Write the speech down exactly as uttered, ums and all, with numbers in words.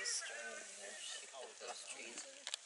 sister, and there she put those trees in.